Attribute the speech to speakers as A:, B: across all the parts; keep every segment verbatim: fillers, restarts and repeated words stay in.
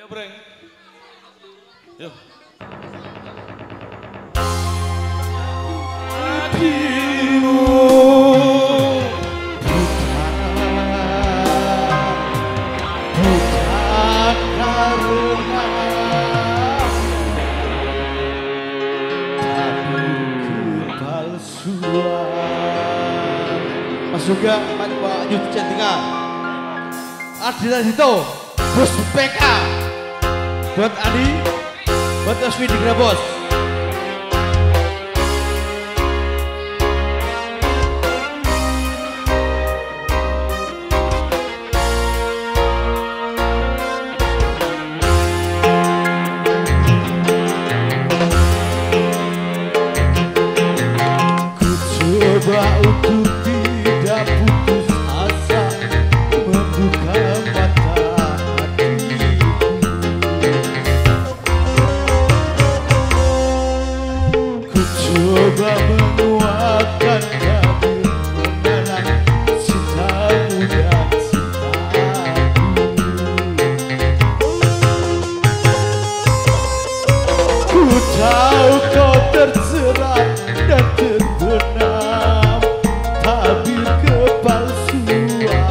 A: Ayo Breng. Yuk. Hatimu
B: bukan karena tapi kepalsuan. Mas juga Pak Yudi Cantika, Ardila Dito, Bos P K, buat Adi, buat Osmi di Grabos. Ku coba untuk tidak putus asa, membuka mata hatiku. Ku coba menguatkan tabir mengenang cintamu dan cintaku. Ku tahu kau terjerat dan terbenam tabir kepalsuan.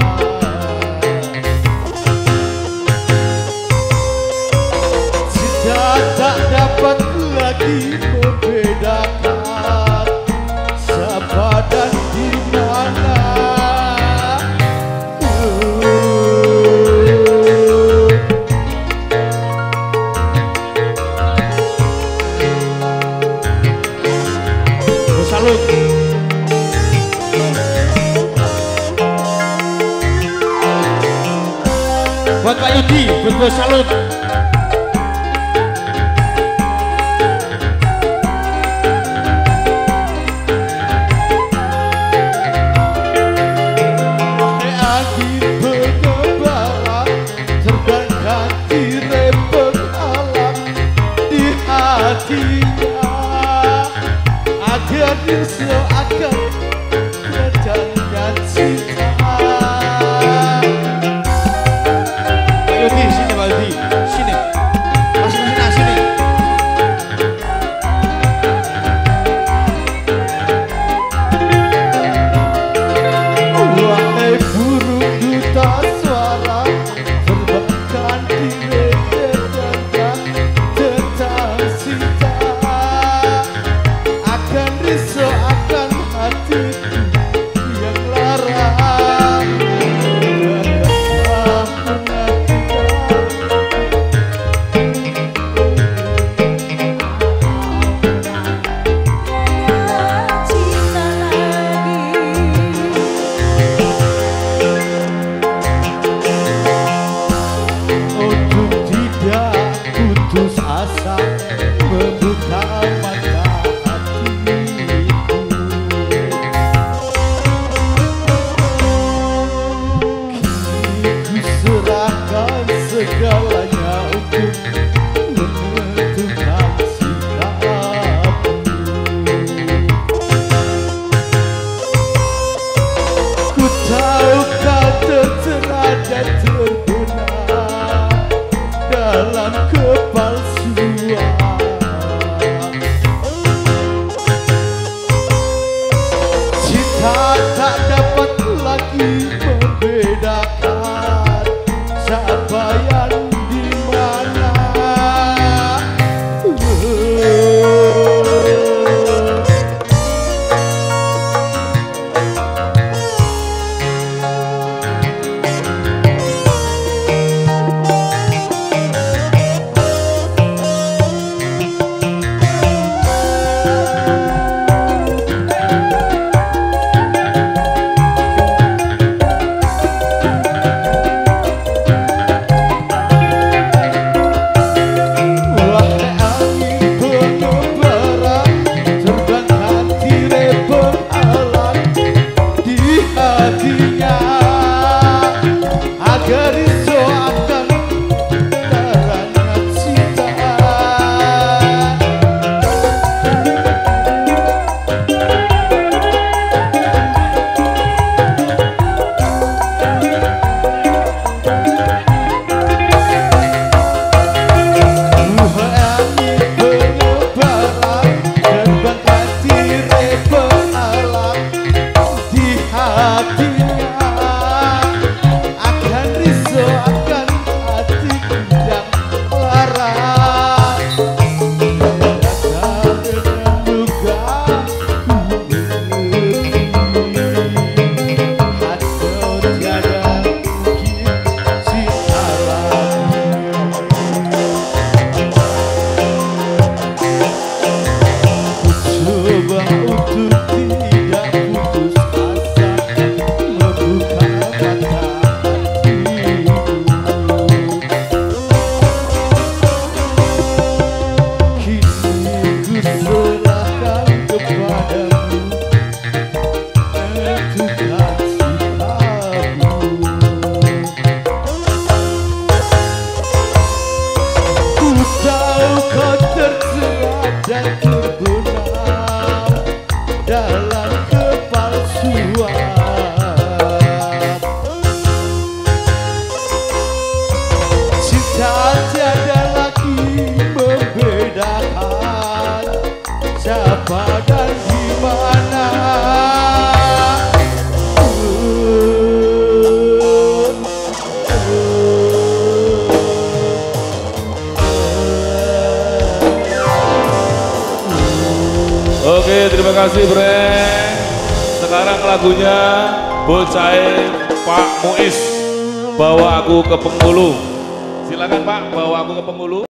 B: Cinta tak dapat lagi membedakan siapa dan di mana. Bos Salut. Buat Pak Yudi, buat Bos Salut. Angin pengembara terbangkan di rempeng alam di hatinya, agar nyusul akan kedangan cinta. Pak Yudi, sini Pak Yudi, sini. Masuk ke sini, sini. Wahai burung duta suara, terbangkan di tentang tentang cinta, akan risau akan hatiku yang lara. Janganlah pernah
C: cinta lagi.
B: untuk tidak putus asa, membuka mata hatiku. Kini ku serahkan segalanya untuk menentukan sikapku. Ku tahu kau tercela dan terbenam dalam kepalsuan. Cinta tak dapat lagi membedakan siapa yang di mana. dan terbenar dalam kepalsuan. Cinta tiada lagi membedakan siapa dan di mana.
A: Oke, terima kasih Bre. Sekarang lagunya Bocah Pak Muiz, Bawa Aku ke Penghulu. Silakan Pak, bawa aku ke Penghulu.